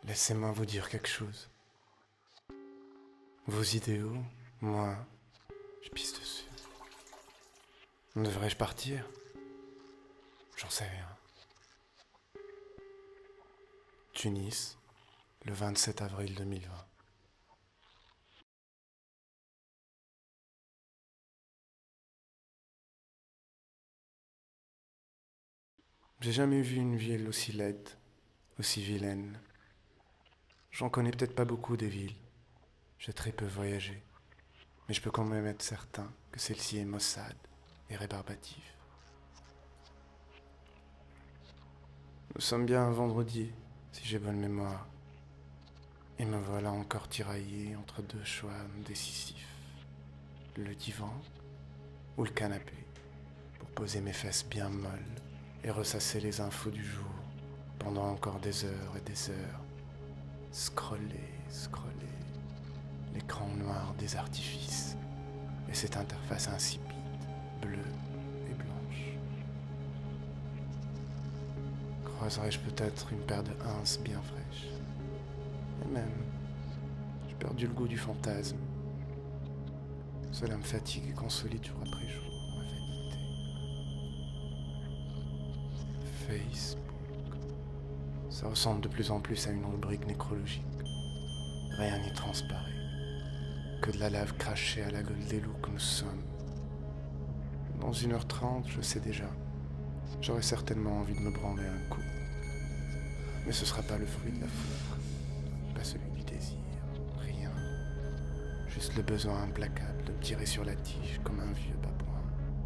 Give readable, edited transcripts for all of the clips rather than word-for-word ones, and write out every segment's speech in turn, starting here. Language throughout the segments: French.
Laissez-moi vous dire quelque chose. Vos idéaux, moi, je pisse dessus. Devrais-je partir? J'en sais rien. Tunis, le 27 avril 2020. J'ai jamais vu une ville aussi laide, aussi vilaine. J'en connais peut-être pas beaucoup des villes. J'ai très peu voyagé. Mais je peux quand même être certain que celle-ci est maussade et rébarbative. Nous sommes bien un vendredi, si j'ai bonne mémoire. Et me voilà encore tiraillé entre deux choix décisifs. Le divan ou le canapé, pour poser mes fesses bien molles et ressasser les infos du jour pendant encore des heures et des heures. Scroller, l'écran noir des artifices et cette interface insipide, bleue et blanche. Croiserai-je peut-être une paire de hinces bien fraîches? Et même, j'ai perdu le goût du fantasme. Cela me fatigue et consolide jour après jour, ma vanité. Facebook. Ça ressemble de plus en plus à une rubrique nécrologique. Rien n'y transparaît. Que de la lave crachée à la gueule des loups que nous sommes. Dans 1h30, je sais déjà. J'aurai certainement envie de me branler un coup. Mais ce sera pas le fruit de la foudre. Pas celui du désir. Rien. Juste le besoin implacable de me tirer sur la tige comme un vieux babouin.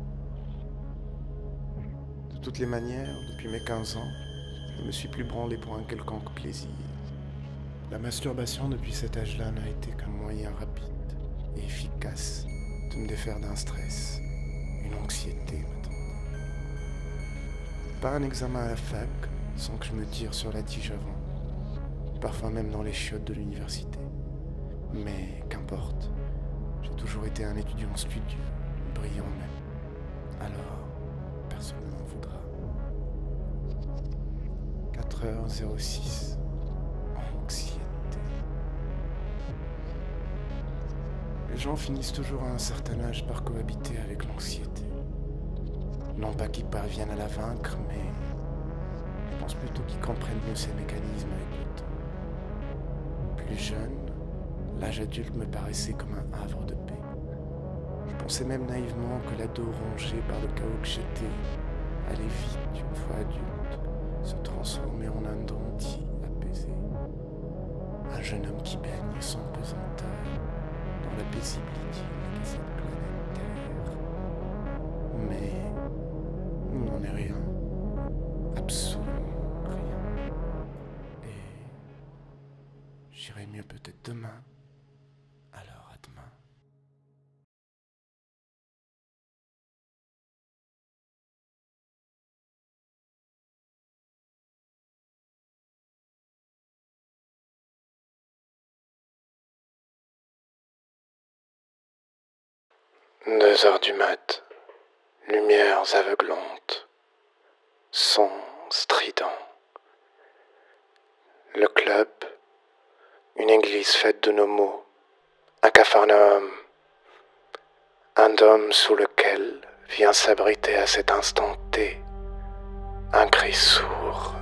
De toutes les manières, depuis mes 15 ans, je ne me suis plus branlé pour un quelconque plaisir. La masturbation depuis cet âge-là n'a été qu'un moyen rapide et efficace de me défaire d'un stress, une anxiété m'attendait. Pas un examen à la fac sans que je me tire sur la tige avant, parfois même dans les chiottes de l'université. Mais qu'importe, j'ai toujours été un étudiant studieux, brillant même. Alors, personne ne m'en voudra. 4h06. Anxiété. Les gens finissent toujours à un certain âge par cohabiter avec l'anxiété. Non pas qu'ils parviennent à la vaincre, mais je pense plutôt qu'ils comprennent mieux ces mécanismes avec le temps. Plus jeune, l'âge adulte me paraissait comme un havre de paix. Je pensais même naïvement que l'ado rongé par le chaos que j'étais allait vite, une fois adulte, se transformer en un denti apaisé. Un jeune homme qui baigne sans pesanteur dans la paisible idylle qu'est cette planète Terre. Mais il n'en est rien. Absolument rien. Et j'irai mieux peut-être demain. Alors à demain. Deux heures du mat, lumières aveuglantes, sons stridents. Le club, une église faite de nos mots, un capharnaüm, un dôme sous lequel vient s'abriter à cet instant T un cri sourd.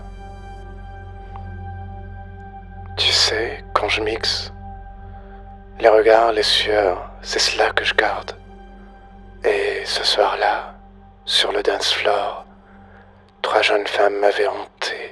Tu sais, quand je mixe, les regards, les sueurs, c'est cela que je garde. Et ce soir-là, sur le dance floor, 3 jeunes femmes m'avaient hanté.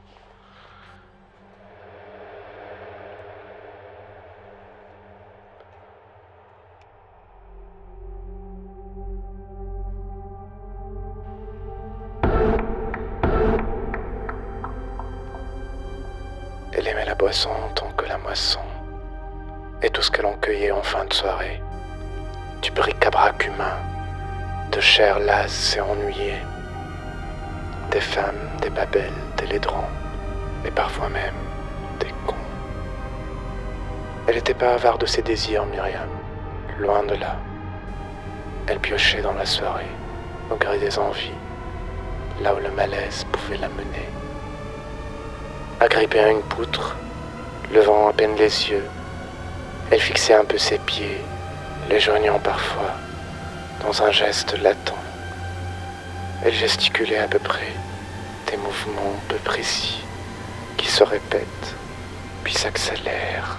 Elle aimait la boisson tant que la moisson, et tout ce que l'on cueillait en fin de soirée. Du bric-à-brac humain, de chair lasse et ennuyée, des femmes, des babelles, des laiderons, et parfois même des cons. Elle n'était pas avare de ses désirs, Myriam, loin de là. Elle piochait dans la soirée, au gré des envies, là où le malaise pouvait la mener. Agrippée à une poutre, levant à peine les yeux. Elle fixait un peu ses pieds, les joignant parfois, dans un geste latent. Elle gesticulait à peu près, des mouvements peu précis, qui se répètent, puis s'accélèrent.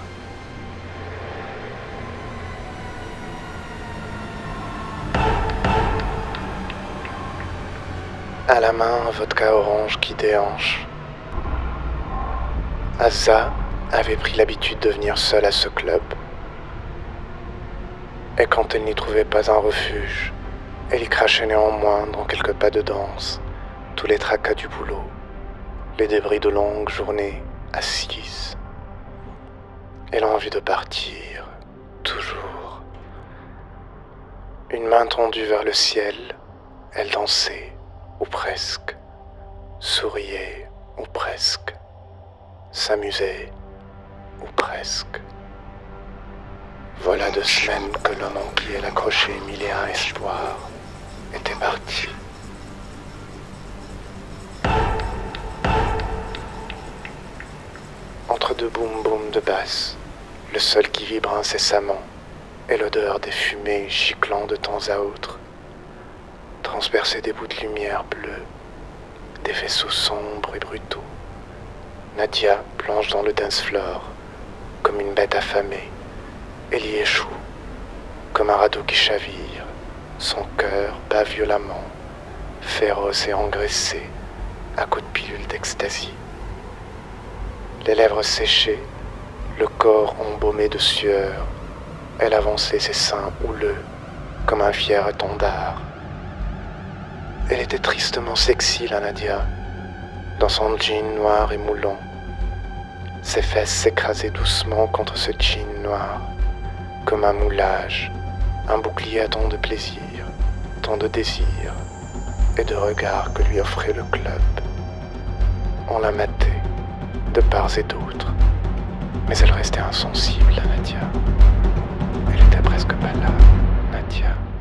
À la main, un vodka orange qui déhanche. Asa avait pris l'habitude de venir seule à ce club. Et quand elle n'y trouvait pas un refuge, elle y crachait néanmoins dans quelques pas de danse tous les tracas du boulot, les débris de longues journées assises. Et l'envie de partir, toujours. Une main tendue vers le ciel, elle dansait, ou presque, souriait, ou presque, s'amusait, ou presque. Voilà 2 semaines que l'homme en qui elle accrochait 1001 espoirs était parti. Entre 2 boum-boum de basse, le sol qui vibre incessamment et l'odeur des fumées giclant de temps à autre, transpercer des bouts de lumière bleue, des vaisseaux sombres et brutaux. Nadia plonge dans le dance floor comme une bête affamée. Elle y échoue, comme un radeau qui chavire, son cœur bat violemment, féroce et engraissé, à coups de pilules d'ecstasy. Les lèvres séchées, le corps embaumé de sueur, elle avançait ses seins houleux, comme un fier étendard. Elle était tristement sexy, la Nadia, dans son jean noir et moulant. Ses fesses s'écrasaient doucement contre ce jean noir, comme un moulage, un bouclier à tant de plaisir, tant de désir et de regards que lui offrait le club. On la matait, de part et d'autre, mais elle restait insensible, la Nadia. Elle était presque pas là, Nadia.